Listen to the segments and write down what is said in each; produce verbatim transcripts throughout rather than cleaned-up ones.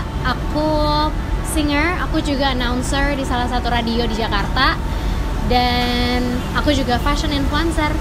aku singer, aku juga announcer di salah satu radio di Jakarta, dan aku juga fashion influencer.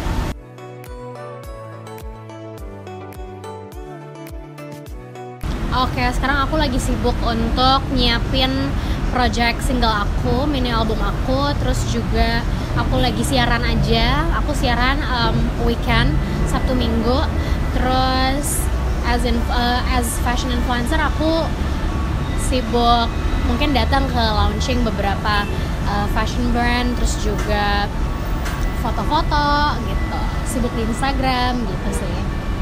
Oke, sekarang aku lagi sibuk untuk nyiapin project single aku, mini album aku, terus juga aku lagi siaran aja. Aku siaran um, weekend, Sabtu Minggu. Terus as in, uh, as fashion influencer aku sibuk mungkin datang ke launching beberapa uh, fashion brand, terus juga foto-foto gitu. Sibuk di Instagram gitu sih.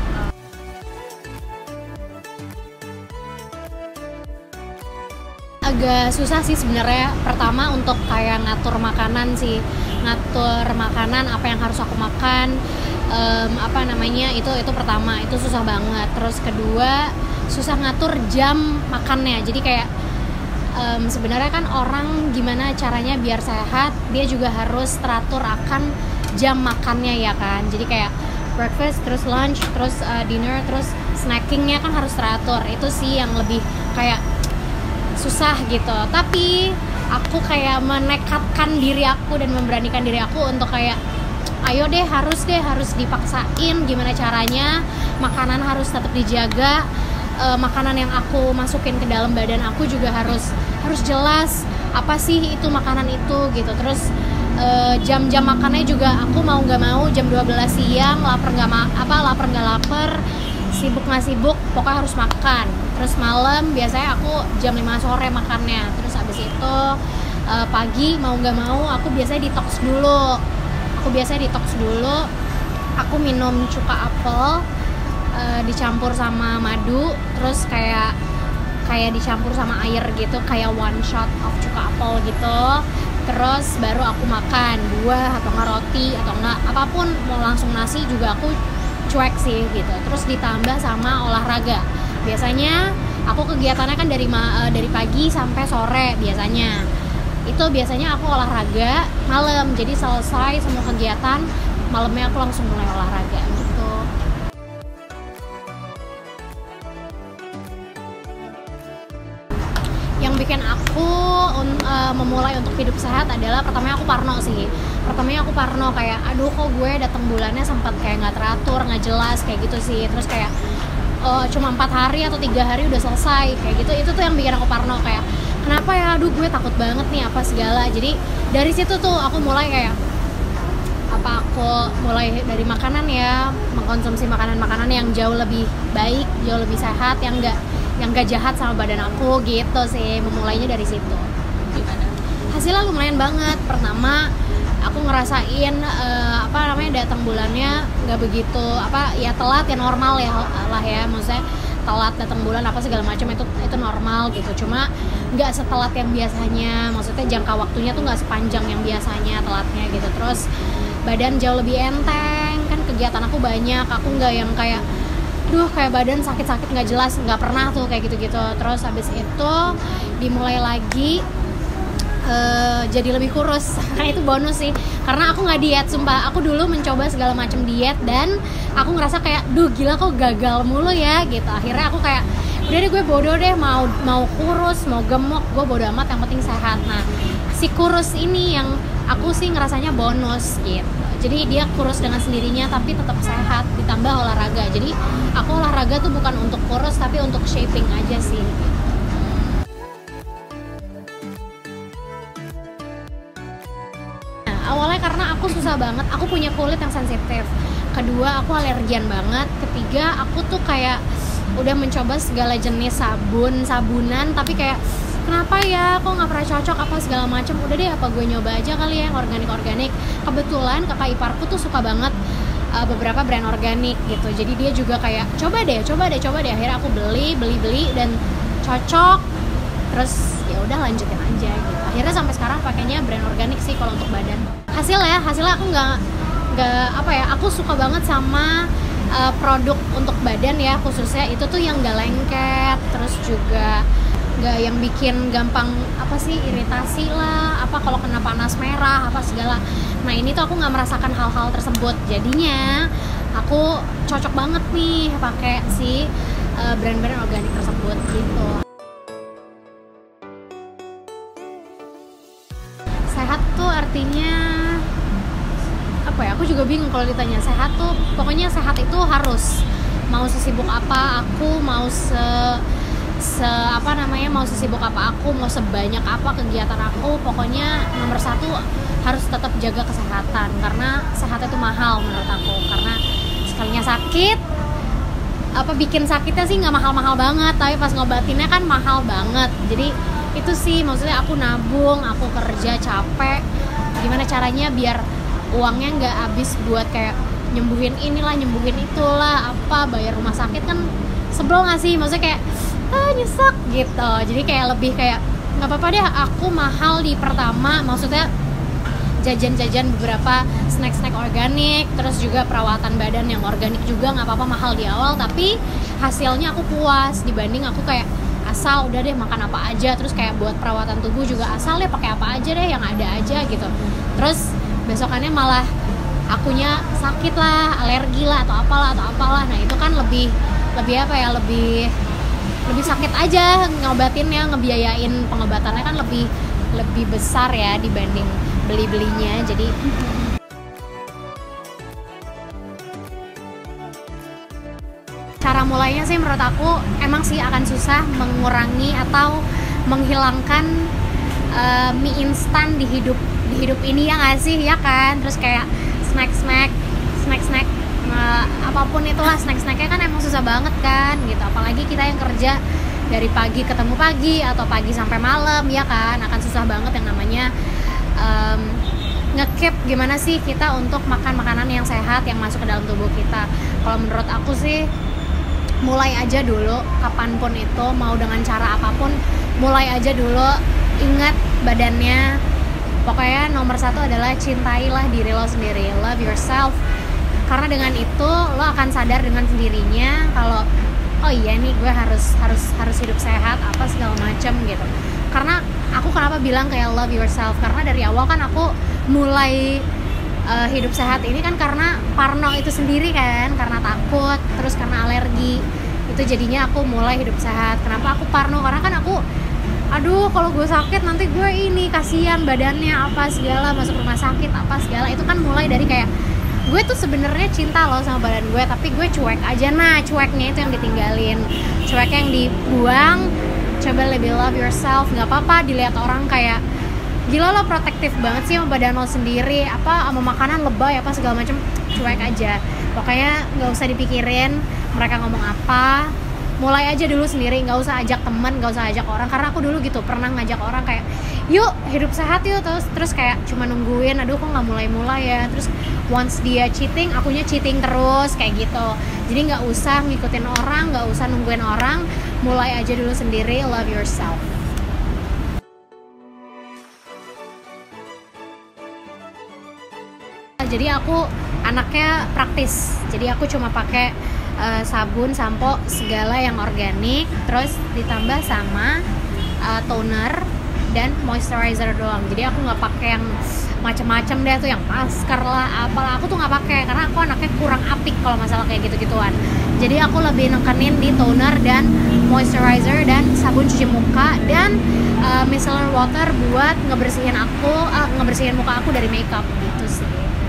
Agak susah sih sebenarnya, pertama untuk kayak ngatur makanan sih, ngatur makanan apa yang harus aku makan, um, apa namanya itu itu pertama, itu susah banget. Terus kedua susah ngatur jam makannya, jadi kayak um, sebenarnya kan orang gimana caranya biar sehat, dia juga harus teratur akan jam makannya ya kan. Jadi kayak breakfast, terus lunch, terus uh, dinner, terus snackingnya kan harus teratur. Itu sih yang lebih kayak susah gitu. Tapi aku kayak menekatkan diri aku dan memberanikan diri aku untuk kayak ayo deh, harus deh harus dipaksain gimana caranya, makanan harus tetap dijaga, e, makanan yang aku masukin ke dalam badan aku juga harus harus jelas apa sih itu makanan itu gitu. Terus e, jam-jam makannya juga aku mau nggak mau jam dua belas siang, lapar nggak ma- apa lapar nggak lapar, sibuk nggak sibuk, pokoknya harus makan. Terus malam biasanya aku jam lima sore makannya. Terus abis itu uh, pagi mau nggak mau aku biasanya detox dulu. Aku biasanya detox dulu. Aku minum cuka apel uh, dicampur sama madu. Terus kayak kayak dicampur sama air gitu, kayak one shot of cuka apel gitu. Terus baru aku makan buah atau nggak roti atau nggak apapun, mau langsung nasi juga aku cuek sih gitu. Terus ditambah sama olahraga. Biasanya aku kegiatannya kan dari ma- dari pagi sampai sore biasanya. Itu biasanya aku olahraga malam. Jadi selesai semua kegiatan, malamnya aku langsung mulai olahraga gitu. Yang bikin aku uh, memulai untuk hidup sehat adalah pertamanya aku parno sih. Pertamanya aku parno kayak aduh kok gue datang bulannya sempat kayak nggak teratur, nggak jelas kayak gitu sih. Terus kayak uh, cuma empat hari atau tiga hari udah selesai kayak gitu. Itu tuh yang bikin aku parno, kayak kenapa ya, aduh gue takut banget nih apa segala. Jadi dari situ tuh aku mulai kayak apa aku mulai dari makanan ya, mengkonsumsi makanan-makanan yang jauh lebih baik, jauh lebih sehat, yang enggak yang gak jahat sama badan aku gitu sih. Memulainya dari situ. Gimana? Hasilnya lumayan banget. Pertama aku ngerasain uh, apa namanya datang bulannya nggak begitu apa ya, telat ya, normal ya lah ya, maksudnya telat datang bulan apa segala macam itu itu normal gitu. Cuma nggak setelat yang biasanya, maksudnya jangka waktunya tuh nggak sepanjang yang biasanya telatnya gitu. Terus badan jauh lebih enteng, kan kegiatan aku banyak, aku nggak yang kayak duh kayak badan sakit-sakit nggak jelas, nggak pernah tuh kayak gitu-gitu. Terus habis itu dimulai lagi Uh, jadi lebih kurus. Nah itu bonus sih, karena aku nggak diet, sumpah. Aku dulu mencoba segala macam diet dan aku ngerasa kayak duh gila kok gagal mulu ya gitu. Akhirnya aku kayak udah deh gue bodoh deh, mau mau kurus mau gemuk gue bodoh amat, yang penting sehat. Nah si kurus ini yang aku sih ngerasanya bonus gitu. Jadi dia kurus dengan sendirinya tapi tetap sehat, ditambah olahraga. Jadi aku olahraga tuh bukan untuk kurus tapi untuk shaping aja sih. Awalnya karena aku susah banget, aku punya kulit yang sensitif. Kedua, aku alergian banget. Ketiga, aku tuh kayak udah mencoba segala jenis sabun, sabunan, tapi kayak kenapa ya, kok nggak pernah cocok apa segala macam. Udah deh, apa gue nyoba aja kali ya yang organik-organik. Kebetulan kakak iparku tuh suka banget uh, beberapa brand organik gitu. Jadi dia juga kayak coba deh, coba deh, coba deh. Akhirnya aku beli, beli, beli dan cocok. Terus ya udah lanjutin aja gitu. Akhirnya sampai sekarang pakainya brand organik sih kalau untuk badan. Hasilnya, hasilnya aku nggak nggak apa ya, aku suka banget sama uh, produk untuk badan ya, khususnya itu tuh yang nggak lengket, terus juga nggak yang bikin gampang apa sih iritasi lah, apa kalau kena panas merah apa segala. Nah ini tuh aku nggak merasakan hal-hal tersebut, jadinya aku cocok banget nih pakai si uh, brand-brand organik tersebut gitu. artinya apa ya, aku juga bingung kalau ditanya sehat tuh. Pokoknya sehat itu harus, mau sesibuk apa aku, mau se se apa namanya mau sesibuk apa aku, mau sebanyak apa kegiatan aku, pokoknya nomor satu harus tetap jaga kesehatan, karena sehat itu mahal menurut aku. Karena sekalinya sakit, apa bikin sakitnya sih nggak mahal-mahal banget, tapi pas ngobatinnya kan mahal banget. Jadi itu sih maksudnya, aku nabung, aku kerja capek, gimana caranya biar uangnya nggak habis buat kayak nyembuhin inilah, nyembuhin itulah, apa bayar rumah sakit kan sebel nggak sih, maksudnya kayak ah nyesek gitu. Jadi kayak lebih kayak nggak apa-apa deh aku mahal di pertama, maksudnya jajan-jajan beberapa snack-snack organik, terus juga perawatan badan yang organik juga nggak apa-apa mahal di awal, tapi hasilnya aku puas dibanding aku kayak asal udah deh makan apa aja, terus kayak buat perawatan tubuh juga asal deh pakai apa aja deh yang ada aja gitu, terus besokannya malah akunya sakit lah, alergi lah atau apalah atau apalah. Nah itu kan lebih lebih apa ya, lebih lebih sakit aja ngobatinnya, ngebiayain pengobatannya kan lebih lebih besar ya dibanding beli-belinya. Jadi cara mulainya sih menurut aku emang sih akan susah mengurangi atau menghilangkan uh, mie instan di hidup di hidup ini, ya nggak sih, ya kan? Terus kayak snack-snack snack-snack uh, apapun itulah, snack-snacknya kan emang susah banget kan gitu, apalagi kita yang kerja dari pagi ketemu pagi atau pagi sampai malam, ya kan, akan susah banget yang namanya um, nge-keep gimana sih kita untuk makan makanan yang sehat yang masuk ke dalam tubuh kita. Kalau menurut aku sih mulai aja dulu, kapanpun itu, mau dengan cara apapun, mulai aja dulu, ingat badannya. Pokoknya nomor satu adalah cintailah diri lo sendiri, love yourself. Karena dengan itu lo akan sadar dengan sendirinya kalau oh iya nih gue harus harus harus hidup sehat apa segala macam gitu. Karena aku kenapa bilang kayak love yourself, karena dari awal kan aku mulai uh, hidup sehat ini kan karena parno itu sendiri kan, karena takut, terus karena alergi. Itu jadinya aku mulai hidup sehat. Kenapa aku parno? Karena kan aku aduh kalau gue sakit nanti gue ini kasihan badannya apa segala, masuk rumah sakit apa segala. Itu kan mulai dari kayak gue tuh sebenarnya cinta loh sama badan gue, tapi gue cuek aja. Nah cueknya itu yang ditinggalin, cueknya yang dibuang. Coba lebih love yourself. Nggak apa-apa dilihat orang kayak gila lo protektif banget sih sama badan lo sendiri, apa sama makanan lebay apa segala macam, cuek aja. Pokoknya nggak usah dipikirin mereka ngomong apa, mulai aja dulu sendiri, nggak usah ajak teman, nggak usah ajak orang. Karena aku dulu gitu pernah ngajak orang kayak yuk hidup sehat yuk, terus terus kayak cuma nungguin, aduh kok nggak mulai-mulai ya, terus once dia cheating akunya cheating terus kayak gitu. Jadi nggak usah ngikutin orang, nggak usah nungguin orang, mulai aja dulu sendiri, love yourself. Jadi aku anaknya praktis, jadi aku cuma pakai uh, sabun, sampo, segala yang organik, terus ditambah sama uh, toner dan moisturizer doang. Jadi aku nggak pakai yang macem-macem deh tuh, yang masker lah, apalah, aku tuh nggak pakai karena aku anaknya kurang apik kalau masalah kayak gitu-gituan. Jadi aku lebih nekenin di toner dan moisturizer dan sabun cuci muka dan uh, micellar water buat ngebersihin aku, uh, ngebersihin muka aku dari makeup gitu sih.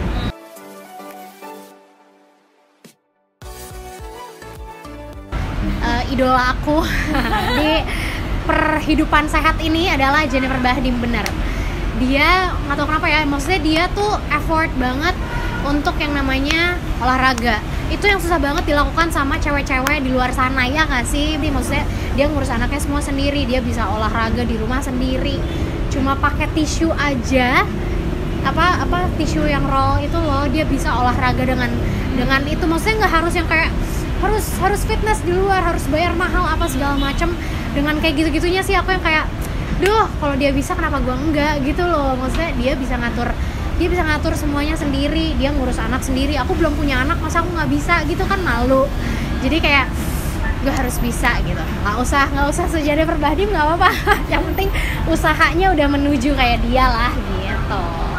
Uh, idola aku di perhidupan sehat ini adalah Jennifer Bahdim. Bener, dia nggak tahu kenapa ya, maksudnya dia tuh effort banget untuk yang namanya olahraga. Itu yang susah banget dilakukan sama cewek-cewek di luar sana, ya nggak sih? Maksudnya dia ngurus anaknya semua sendiri, dia bisa olahraga di rumah sendiri, cuma pakai tisu aja, apa apa tisu yang roll itu loh, dia bisa olahraga dengan dengan itu. Maksudnya nggak harus yang kayak harus harus fitness di luar, harus bayar mahal apa segala macam. Dengan kayak gitu-gitunya sih aku yang kayak duh kalau dia bisa kenapa gua enggak gitu loh. Maksudnya dia bisa ngatur dia bisa ngatur semuanya sendiri, dia ngurus anak sendiri. Aku belum punya anak, masa aku nggak bisa gitu kan, malu. Jadi kayak gak harus bisa gitu, nggak usah nggak usah sejadah Bahdim, nggak apa-apa. Yang penting usahanya udah menuju kayak dia lah gitu.